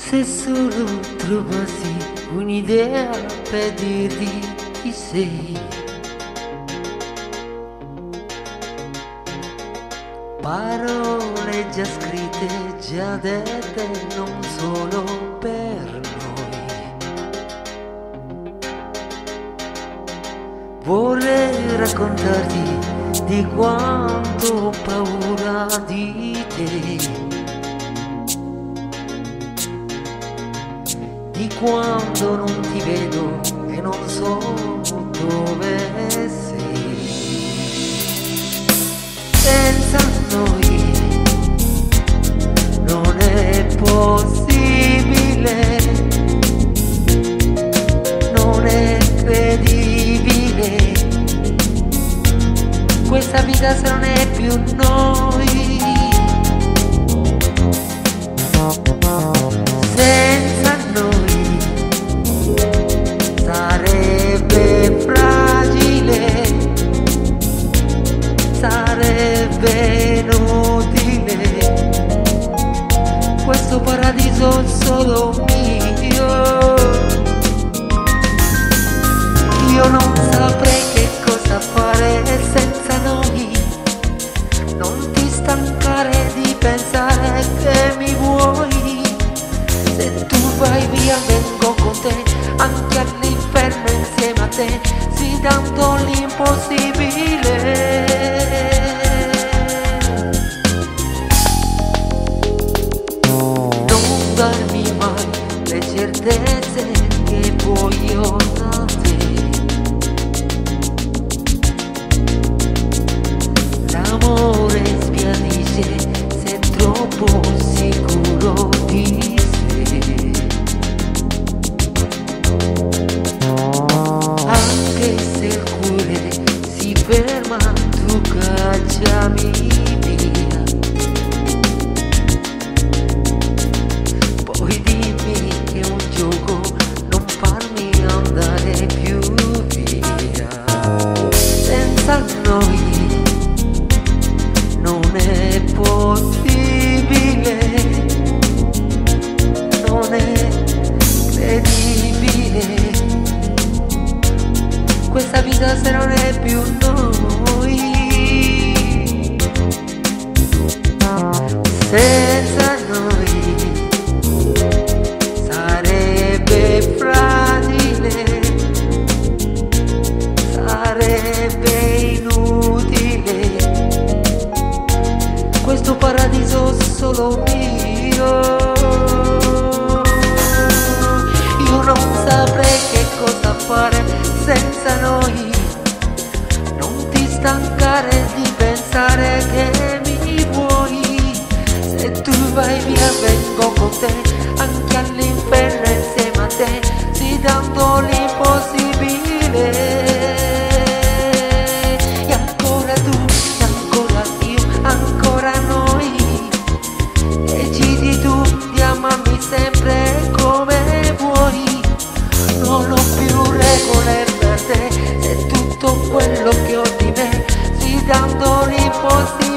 Se solo trovassi un'idea per dirti chi sei, parole già scritte, già dette, non solo per noi. Vorrei raccontarti di quanto ho paura di te, di quando non ti vedo e non so dove sei. Senza noi non è possibile, non è credibile questa vita se non è più noi. Senza noi sarebbe fragile, sarebbe inutile questo paradiso solo mio. Io non saprei che cosa fare senza noi, non ti stancare di pensare che mi vuoi. Se tu vai via vengo con te, anche all'inferno insieme a te, sì tanto l'impossibile. Non darmi mai le certezze che voglio da te. L'amore sbiadisce se è troppo sicuro di sé, anche se il cuore si ferma tu cacciami via. Poi dimmi che è un gioco, non farmi andare più via. Senza noi non è possibile, non è credibile questa vita se non è più noi. Senza noi sarebbe fragile, sarebbe inutile questo paradiso solo mio. Io non saprei che cosa fare senza noi, non ti stancare di pensare che mi vuoi. Se tu vai via vengo con te, anche all'inferno insieme a te, sì dando l'impossibile. E ancora tu, e ancora io, ancora noi, decidi tu di amarmi sempre come vuoi. Non ho più regole per te, è tutto quello che ho di me, sì dando l'impossibile.